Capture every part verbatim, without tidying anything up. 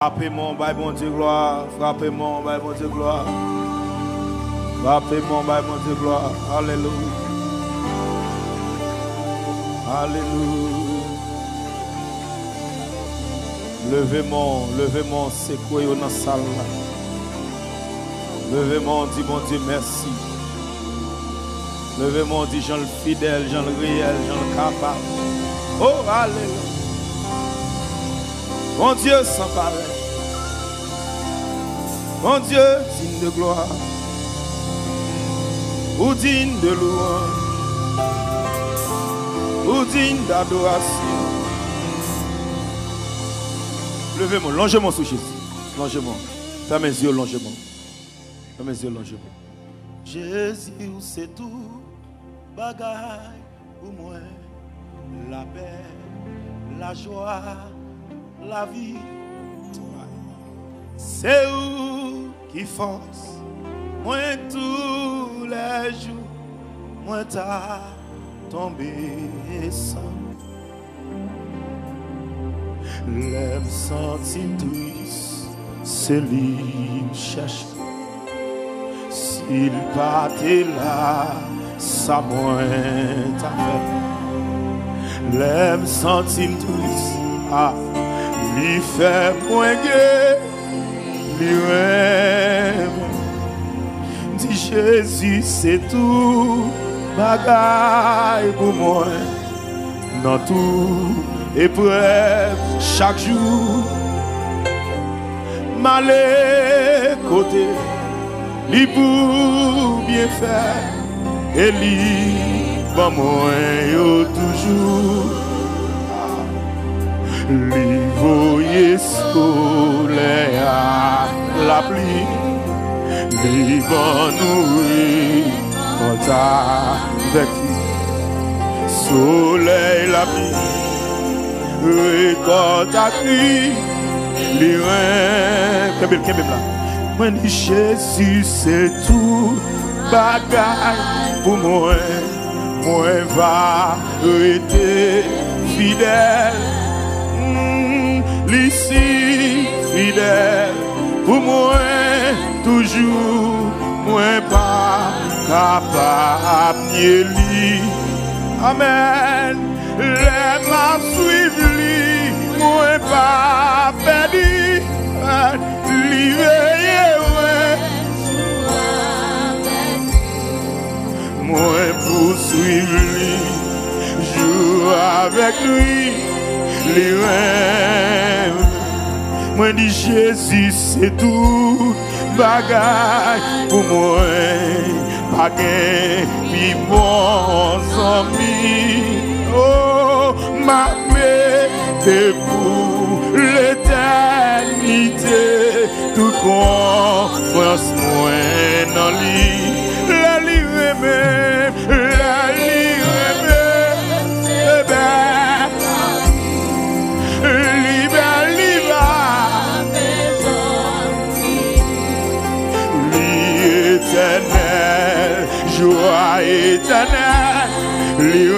Frappez-moi, by bon Dieu gloire. Frappez-moi, by bon Dieu gloire. Frappez-moi, by bon Dieu gloire. Alléluia. Alléluia. Levez-moi, levez-moi, c'est quoi dans la salle là. Levez-moi, dis bon Dieu merci. Levez-moi, dis Jean le fidèle, Jean le réel, Jean le capable. Oh, alléluia. Mon Dieu sans pareil. Mon Dieu digne de gloire. Ou digne de louange. Ou digne d'adoration. Levez-moi, longez-moi sous Jésus. Longez-moi. Fermez les yeux, longez-moi. Fermez les yeux, longez-moi. Jésus, c'est tout. Bagaille pour moi. La paix, la joie, la vie. C'est où qui force. Moi tous les jours. Moi t'as tombé sans. L'aime sentir triste, c'est lui cherche. S'il partait là, ça moins t'a fait. L'aime sentir triste, ah, lui fait moins gai, lui aime. Dit Jésus, c'est tout, bagaille pour moi, dans tout. Épreuve chaque jour, malé côté, li pour bien faire, et li bon moins yo toujours. Li voye soleil à la pluie, li bon nourri quand avec soleil la pluie. Récolte à cri, les reins. Kembel, kembel là. Moi, dis Jésus, c'est tout. Bagaille pour moi. Moi, va rester fidèle. Mm, L'ici, fidèle. Pour moi, toujours. Moi, pas capable de lui. Amen. Les m'a suivi, moi pas perdu, lui veillé, moi poursuivre lui, joue avec lui, lui rêve. Moi dis Jésus c'est tout, bagaille pour moi, pas gain, puis bon ami. Oh, ma mère, pour l'éternité, toute confiance, moi, dans lui, la livre même, la livre même, eh ben, libre, libre, l'éternel, joie éternelle. Lui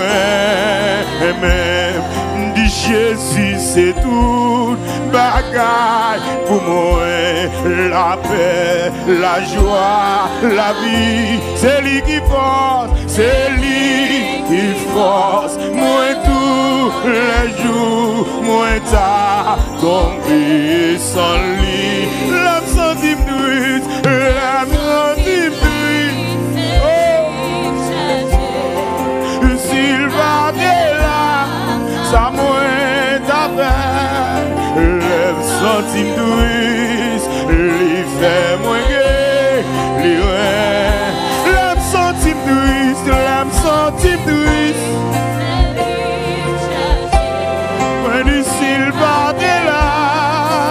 même dit Jésus c'est tout bagaille pour moi, la paix, la joie, la vie, c'est lui qui force, c'est lui qui force, moi tous les jours, moi t'as tombé sans lui, l'âme sentim douce, l'âme sentim douce. S'il va de là, ça moins t'appelle. Lève centime douce, lui fait moins gai, lui ouais. Lève centime douce, lève centime douce. When s'il va de là,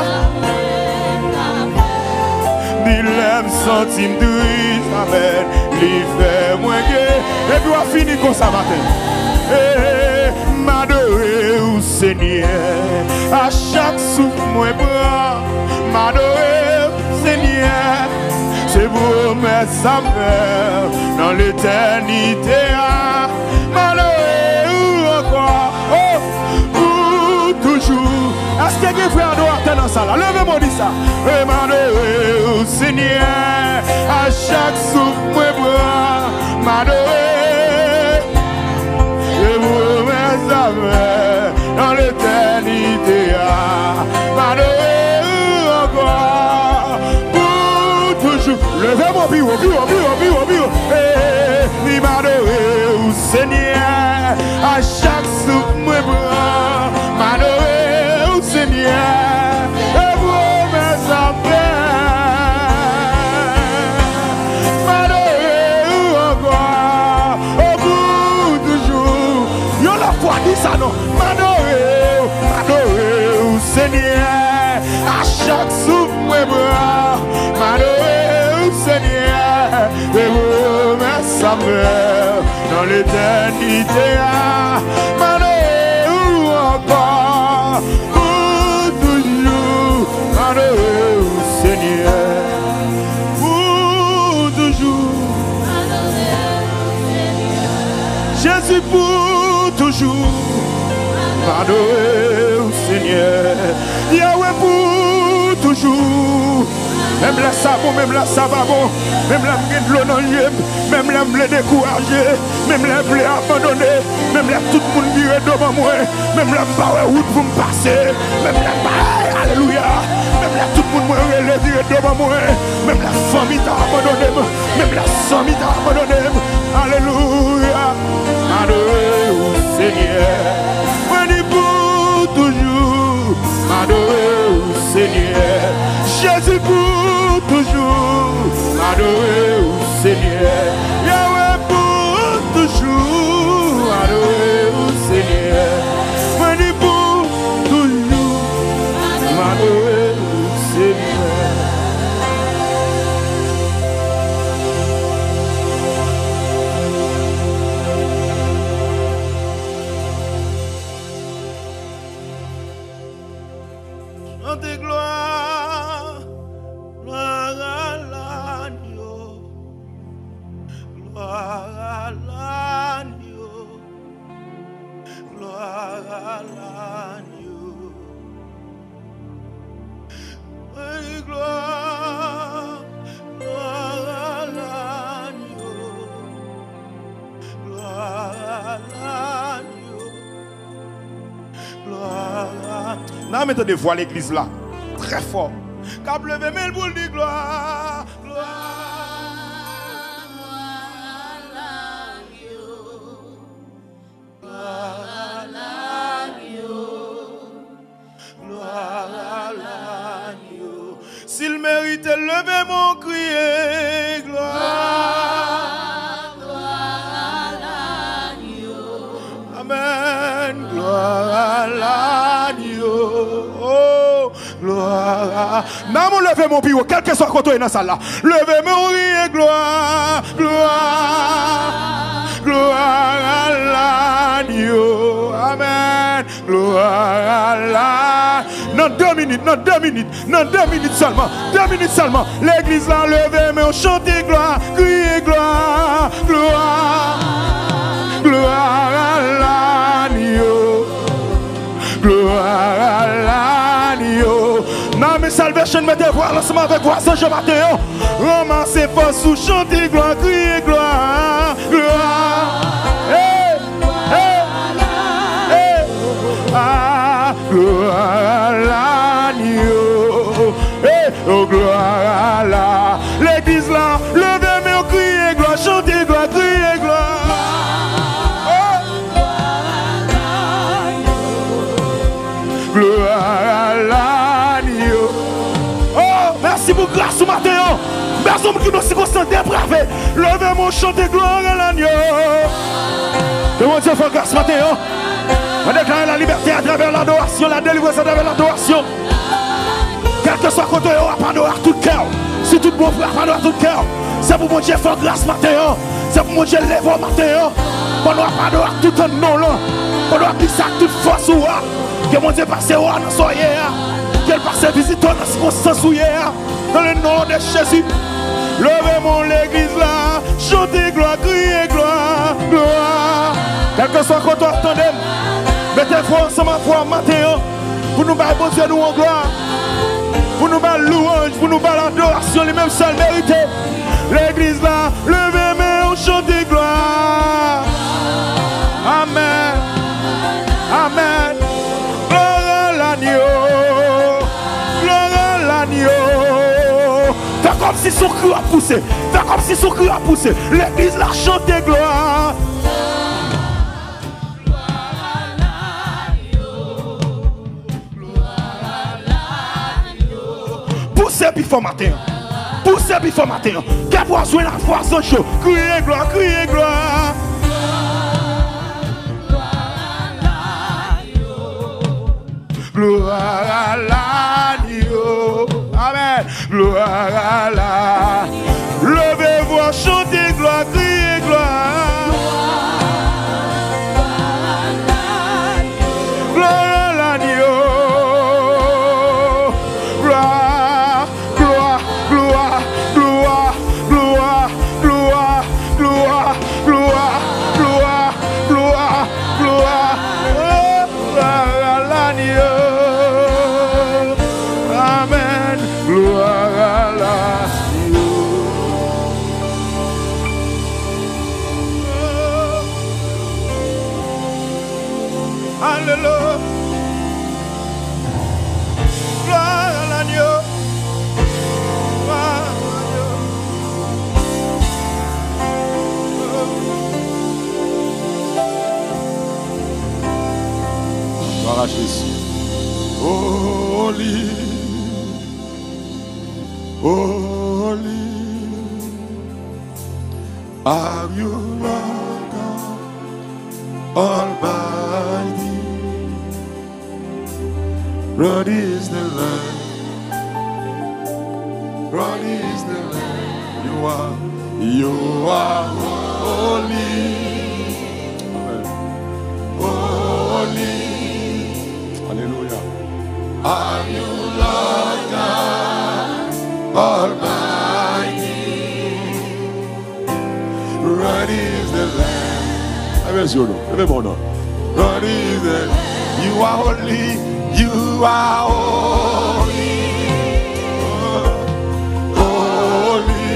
lui lève centime douce, amen. Lui fait moins gai. Et puis on va finir comme ça matin. Eh, m'adorer au Seigneur, à chaque souffle moi bras, m'adorer au Seigneur, c'est pour mettre sa mère dans l'éternité. M'adorer ou encore, oh, ou toujours, Est-ce que quelqu'un frère adorateur dans ça là? Levez-moi dit ça. Et m'adorer au Seigneur, à chaque souffle, moi, bras, m'adorer. Je vous remets sa main dans l'éternité, m'adorer encore pour toujours. Levez-moi, bio, bio, bio, bio, bio. Et m'adorer au Seigneur, à chaque souffle, moi, bras, m'adorer au Seigneur. Ça non, m'adorer, m'adorer au Seigneur, à chaque souffle, moi, bras, m'adorer au Seigneur, et vous remettre sa main dans l'éternité, m'adorer encore, pour toujours, m'adorer au Seigneur, pour toujours, Jésus pour toujours. M'adorer au Seigneur, Yahweh pour toujours. Même là ça bon, même là ça va bon. Même là me de l'eau dans l'yeux, même là me décourager, même là me abandonner, même là tout le monde virer devant moi, même là me pas route pour me passer, même là me alléluia, même là tout le monde me virer devant moi, même la famille t'a abandonné, même la famille t'a abandonné, alléluia. M'adorer au Seigneur. Toujours, m'adorer au Seigneur, Jésus pour toujours, m'adorer au Seigneur, Yahweh pour toujours, m'adorer au Seigneur, Jésus pour toujours, m'adorer au Seigneur. Chantez gloire, gloire à l'agneau, gloire à l'agneau, gloire à l'agneau. Oui, gloire, gloire à l'agneau, gloire à l'agneau, gloire à... Non, mettez des voix à l'église là, très fort. Cap levé, mais le boule de gloire, gloire, gloire à l'agneau, gloire à l'agneau. S'il mérite, levez mon crier, gloire, gloire à l'agneau. Amen, gloire à l'agneau. Oh, gloire. Non, mon levez mon bureau, quel que soit côté dans salle là. Levez mon riez, gloire, gloire, gloire à l'agneau. Amen, gloire à l'agneau. Non, deux minutes, non, deux minutes, non, deux minutes seulement, deux minutes seulement. L'église là, levez, mais on chante gloire, criez gloire, gloire, gloire à l'agneau. Gloire à l'agneau. Non, mais salvation, mettez voix l'ensemble avec voix ce jour matin. Ramassez force ou chantez gloire, criez gloire, gloire. Hey, hey, hey. Ah, gloire à l'agneau. Hey, oh, gloire à la. L'église là, levez, mais on criez gloire, chantez gloire, criez gloire. Gloire à l'agneau. Oh, merci pour grâce ce matin. Merci pour qui nous circonstances dépravées. Levez mon chant de gloire à l'agneau. Que mon Dieu fasse grâce ce matin. On déclare la liberté à travers l'adoration, la délivrance à travers l'adoration. Quel que soit côté, on va pas adorer tout cœur. Si tout bon frère, pas adorer tout cœur. C'est pour mon Dieu faire grâce ce matin. C'est pour mon Dieu lever au matin. On ne doit pas adorer tout un nom là. On doit dire ça toute force ou que mon Dieu passe au dans soyez, qu'elle passe visiteur dans circonstances où hier, dans le nom de Jésus. Levez mon l'église là, chantez gloire, criez gloire, gloire. Quel que soit quand on attendez, mettez-vous ensemble à foi matin, pour pour nous battre, bon Dieu, nous en gloire. Pour nous battre louange, pour nous battre l'adoration, les mêmes salles méritées. L'église là, levez main, on chante gloire. Amen. Amen. Gloire à l'agneau. Gloire à l'agneau. Fais comme si son cri a poussé. Fais comme si son cri a poussé. L'église là, chante gloire. Poussez puis fort matin. Poussez puis fort matin. Qu'à poisson la poisson chaud. Criez gloire, criez gloire. Gloire à l'agneau. Amen. Gloire à l'agneau. Levez-vous, chantez gloire, criez gloire. Gloire à l'agneau. Gloire, gloire, gloire, gloire, gloire, gloire, gloire, gloire, gloire, gloire, gloire. Gloire à l'agneau. Amen. Gloire à l'agneau. Alléluia. Gloire à l'agneau. Gloire à l'agneau. Gloire à Jésus. Holy, holy, are you Lord God Almighty? Broad is the Lamb, broad is the Lamb. You are, you are holy, holy. Hallelujah. Are you Lord God Almighty? Broad is the Lamb. Amen. Broad is the Lamb. You are holy. You are holy, holy.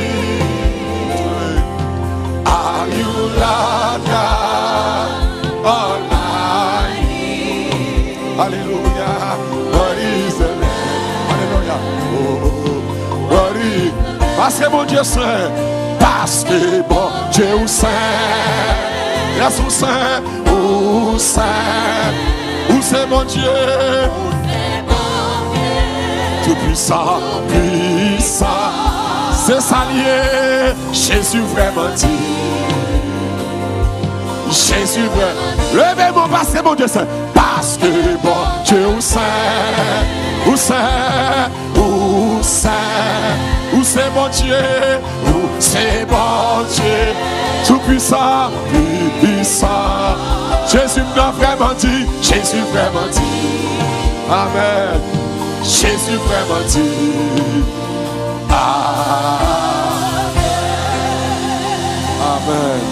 Are you Lord God Almighty? Hallelujah. What is the Lamb? Hallelujah. Oh, what is? Parce que mon Dieu saint, parce que mon Dieu saint, yes, ou saint, ou saint. Où c'est mon Dieu? Où c'est mon Dieu? Tout puissant, puissant. C'est ça lié. Jésus vraiment dit. Jésus vraiment. Levez mon parce que mon Dieu c'est. Parce que mon Dieu où c'est? Où c'est? Où c'est? Où c'est mon Dieu? Où c'est mon Dieu? Tout puissant, puissant. Jésus m'a vraiment dit, Jésus vraiment dit, Amen. Jésus vraiment dit, Amen. Amen.